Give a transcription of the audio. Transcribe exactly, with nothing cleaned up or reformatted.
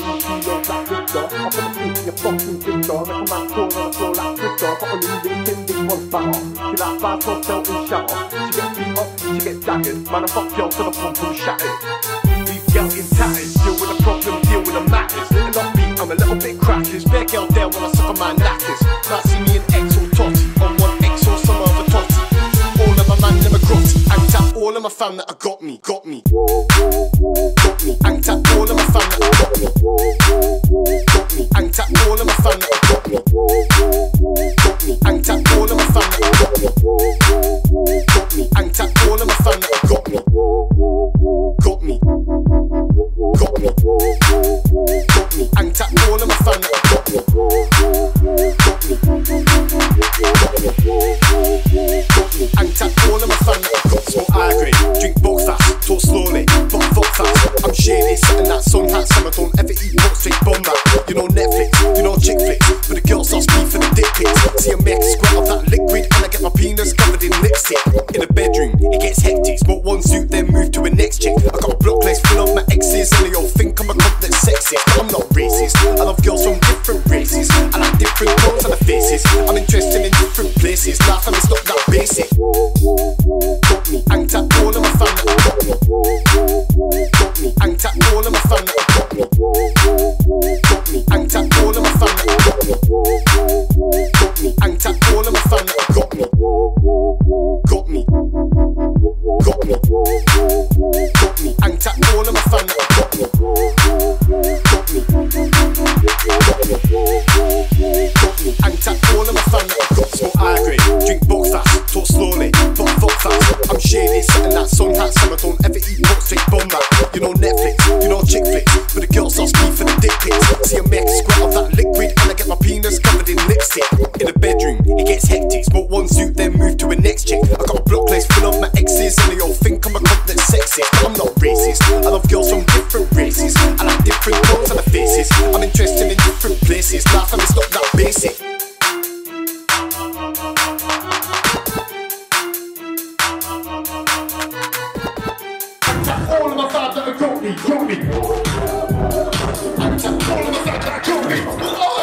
she looks like Victor. I put a piece in your fucking Victor. Make a man fall on the floor like Victor. Got a new link in this one's batter. She like five top belt and shatter. She gets beat up, she gets daggered. Man, I fuck girl to the pump from shattered. These girls in tatters, deal with the problem, deal with the matters. And not me, I'm a little bit crackers. Bare girl there when I suck on my knackers. Now see me in X or Totty, on one X or some other Totty. All of my man them a grotty. Act out all of my fam that I got me, got me, got me. Act out all of my fam that I got me, got me. Act out all of my fam that I got me, got me. Act out all of my fam that I got me, got me. Act out all of my fam that I got me, got me, got me, got me. Act out all of my fam that I got me, got me, got me. Act out all of my fam that I got. Smoke high grade, drink box fast, talk slowly, but fuck fast. I'm shady, setting that sun hat, summer don't ever eat pork straight bum that. You know Netflix, you know chick flicks, but the girls ask me for the dick pics. See a make a squirt of that liquid, and I get my penis covered in lipstick. In the bedroom, it gets hectic. Smoke one suit, then move to a next chick. I got a block list full of my exes, and they all think I'm a cunt that's sexist. But I'm not racist. I love girls from different races. I like different tones on the faces. I'm interested in different places. Laugh and it's not that basic. Got me, act out all of my fam that I got me. Got me, act out all of my fam that I got me. Got me, act out all of my fam that I got me. Got me, act out all of my fam that I got me. Got me, got me, got me, act out all of my fam that I got me. Got me, got me, got me, act out all of my fam that I got. Smoke high grade, drink box fast, talk slowly, but fuck fast. I'm shady, setting that sun hat, summer don't ever eat pork straight bum that. You know Netflix, you know chick flicks, but the girls ask me for the dick pics. See a make a squirt of that liquid, and I get my penis covered in lipstick. In the bedroom, it gets hectic. Smoke one suit, then move to a next chick. I got a block list full of my exes, and they all think I'm a cunt that's sexist. But I'm not racist. I love girls from different races. I like different tones on the faces. I'm interested in different places. Laugh and it's not that basic. All of my fans that have got me, got me. I'm all of my fans that have got me.